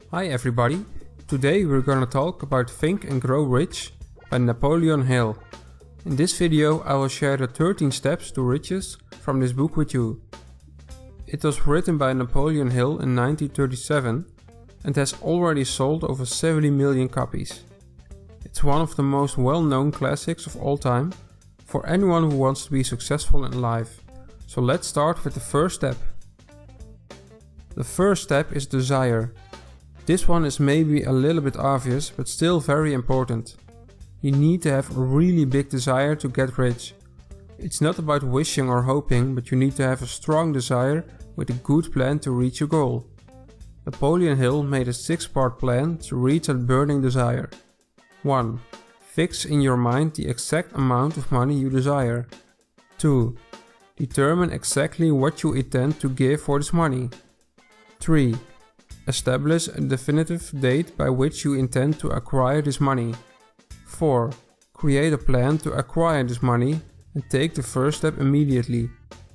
Hi everybody, today we're gonna talk about Think and Grow Rich by Napoleon Hill. In this video I will share the 13 steps to riches from this book with you. It was written by Napoleon Hill in 1937 and has already sold over 70 million copies. It's one of the most well-known classics of all time for anyone who wants to be successful in life. So let's start with the first step. The first step is desire. This one is maybe a little bit obvious, but still very important. You need to have a really big desire to get rich. It's not about wishing or hoping, but you need to have a strong desire with a good plan to reach your goal. Napoleon Hill made a 6-part plan to reach that burning desire. 1. Fix in your mind the exact amount of money you desire. 2. Determine exactly what you intend to give for this money. 3. Establish a definitive date by which you intend to acquire this money. 4. Create a plan to acquire this money and take the first step immediately.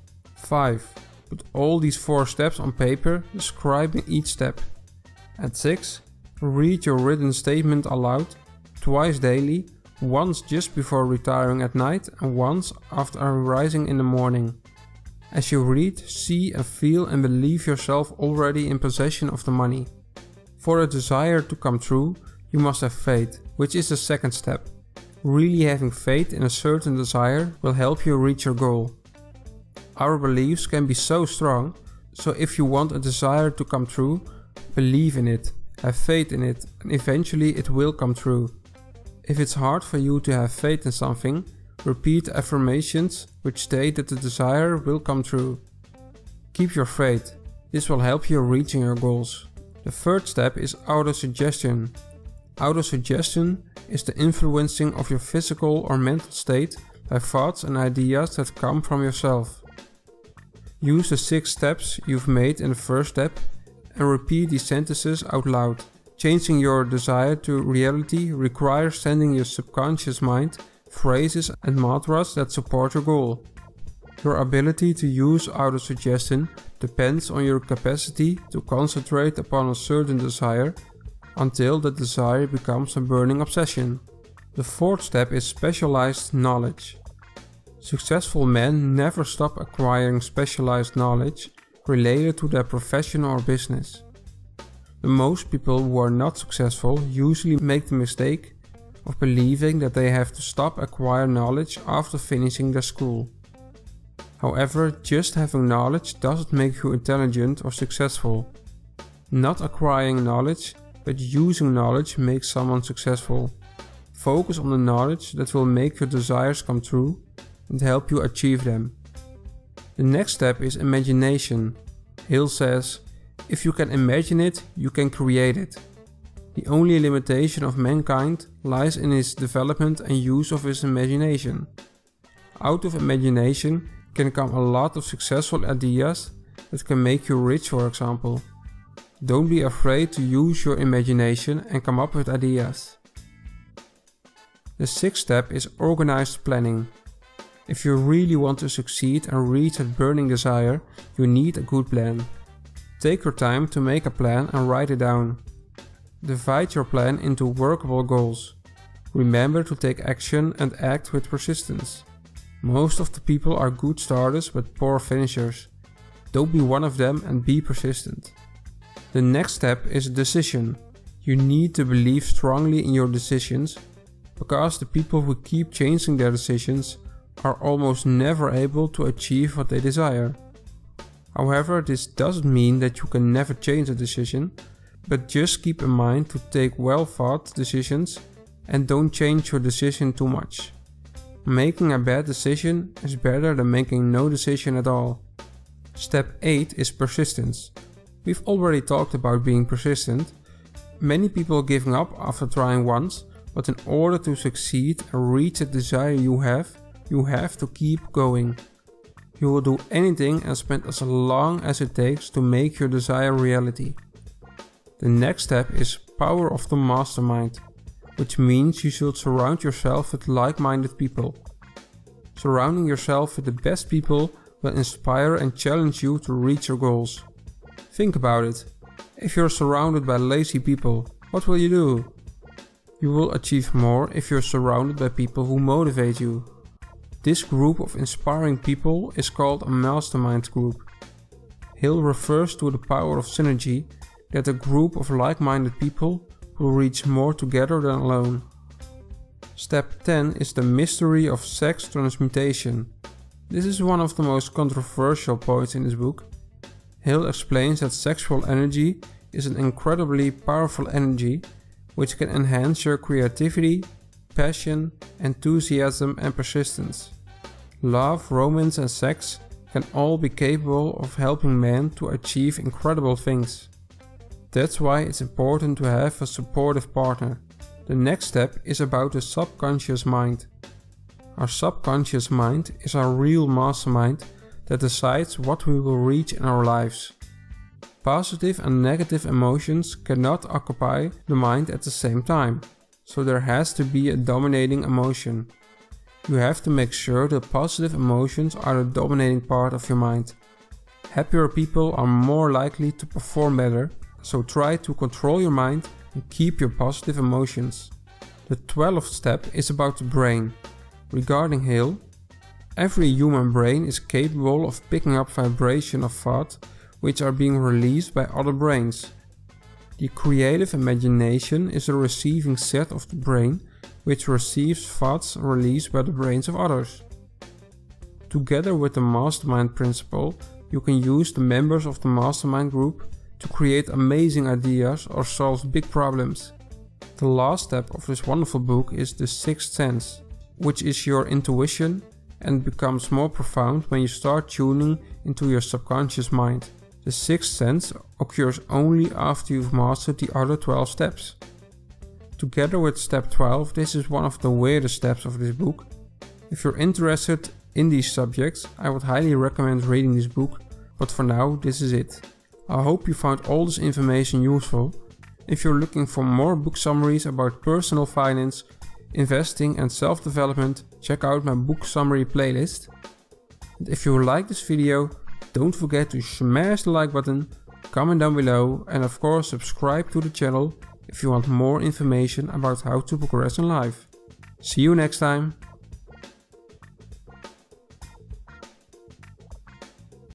5. Put all these 4 steps on paper, describing each step. And 6. Read your written statement aloud, twice daily, once just before retiring at night and once after rising in the morning. As you read, see and feel and believe yourself already in possession of the money. For a desire to come true, you must have faith, which is the second step. Really having faith in a certain desire will help you reach your goal. Our beliefs can be so strong, so if you want a desire to come true, believe in it, have faith in it, and eventually it will come true. If it's hard for you to have faith in something, repeat affirmations which state that the desire will come true. Keep your faith. This will help you reaching your goals. The third step is autosuggestion. Autosuggestion is the influencing of your physical or mental state by thoughts and ideas that come from yourself. Use the 6 steps you've made in the first step and repeat these sentences out loud. Changing your desire to reality requires sending your subconscious mind phrases and mantras that support your goal. Your ability to use autosuggestion depends on your capacity to concentrate upon a certain desire until the desire becomes a burning obsession. The fourth step is specialized knowledge. Successful men never stop acquiring specialized knowledge related to their profession or business. The most people who are not successful usually make the mistake of believing that they have to stop acquiring knowledge after finishing their school. However, just having knowledge doesn't make you intelligent or successful. Not acquiring knowledge, but using knowledge makes someone successful. Focus on the knowledge that will make your desires come true and help you achieve them. The next step is imagination. Hill says, if you can imagine it, you can create it. The only limitation of mankind lies in his development and use of his imagination. Out of imagination can come a lot of successful ideas that can make you rich, for example. Don't be afraid to use your imagination and come up with ideas. The 6th step is organized planning. If you really want to succeed and reach that burning desire, you need a good plan. Take your time to make a plan and write it down. Divide your plan into workable goals. Remember to take action and act with persistence. Most of the people are good starters but poor finishers. Don't be one of them and be persistent. The next step is decision. You need to believe strongly in your decisions, because the people who keep changing their decisions are almost never able to achieve what they desire. However, this doesn't mean that you can never change a decision, but just keep in mind to take well-thought decisions and don't change your decision too much. Making a bad decision is better than making no decision at all. Step 8 is persistence. We've already talked about being persistent. Many people giving up after trying once, but in order to succeed and reach the desire you have to keep going. You will do anything and spend as long as it takes to make your desire reality. The next step is power of the mastermind, which means you should surround yourself with like-minded people. Surrounding yourself with the best people will inspire and challenge you to reach your goals. Think about it. If you're surrounded by lazy people, what will you do? You will achieve more if you're surrounded by people who motivate you. This group of inspiring people is called a mastermind group. Hill refers to the power of synergy, that a group of like-minded people will reach more together than alone. Step 10 is the mystery of sex transmutation. This is one of the most controversial points in this book. Hill explains that sexual energy is an incredibly powerful energy which can enhance your creativity, passion, enthusiasm and persistence. Love, romance and sex can all be capable of helping men to achieve incredible things. That's why it's important to have a supportive partner. The next step is about the subconscious mind. Our subconscious mind is our real mastermind that decides what we will reach in our lives. Positive and negative emotions cannot occupy the mind at the same time, so there has to be a dominating emotion. You have to make sure that positive emotions are the dominating part of your mind. Happier people are more likely to perform better, so try to control your mind and keep your positive emotions. The 12th step is about the brain. Regarding Hill, every human brain is capable of picking up vibration of thought which are being released by other brains. The creative imagination is the receiving set of the brain which receives thoughts released by the brains of others. Together with the mastermind principle, you can use the members of the mastermind group to create amazing ideas or solve big problems. The last step of this wonderful book is the sixth sense, which is your intuition and becomes more profound when you start tuning into your subconscious mind. The sixth sense occurs only after you've mastered the other 12 steps. Together with step 12, this is one of the weirdest steps of this book. If you're interested in these subjects, I would highly recommend reading this book, but for now this is it. I hope you found all this information useful. If you're looking for more book summaries about personal finance, investing and self-development, check out my book summary playlist. And if you like this video, don't forget to smash the like button, comment down below and of course subscribe to the channel if you want more information about how to progress in life. See you next time.